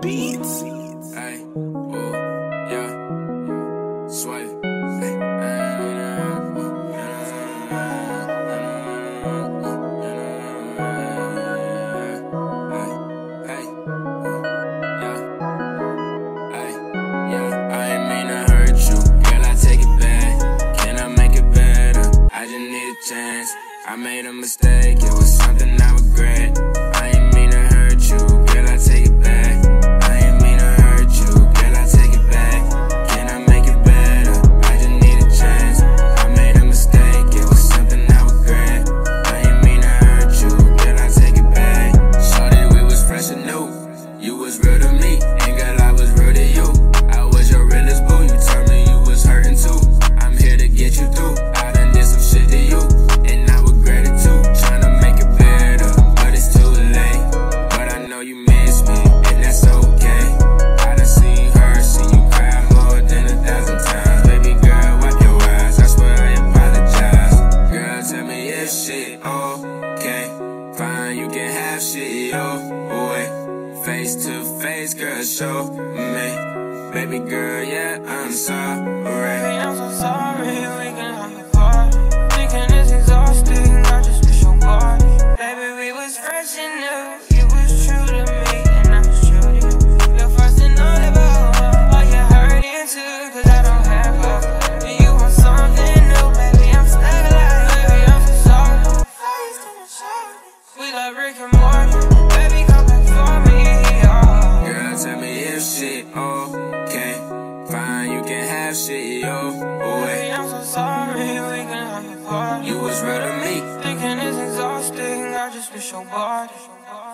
Beats. Ay, oh, yeah, swipe. Ay, I ain't mean to hurt you, girl, I take it back. Can I make it better? I just need a chance. I made a mistake, it was something I regret. I ain't mean to hurt you, girl, I take it back. I ain't mean to hurt you, girl, I take it back. Can I make it better? I just need a chance. I made a mistake, it was something I regret. I ain't mean to hurt you, girl, I take it back. Shorty, we was fresh and new. You was real to me, and girl, I was real to you. I was your realest boo, you told me you was hurting too. I'm here to get you through. I done did some shit to you, and I regret it too. Tryna make it better, but it's too late. But I know you miss me, and that's okay. I done seen her, seen you cry more than 1,000 times. Baby girl, wipe your eyes, I swear I apologize. Girl, tell me if shit okay. Fine, you can have shit your way. Face to face, girl, show me. Baby girl, yeah, I'm sorry. Baby, I'm so sorry, we can have a party. Thinking it's exhausting, I just miss your body. Baby, we was fresh and new, you was true to me, and I was true to you. You're first to know about all you're hurting too, cause I don't have love. And you want something new, baby, I'm stuck like. Baby, I'm so sorry. We like Rick and Morty, baby, come back for me, oh. Girl, tell me if shit okay. Fine, you can have shit your way. Baby, I'm so sorry, we can have a party. You was real to me. Thinking it's exhausting, I just miss your body.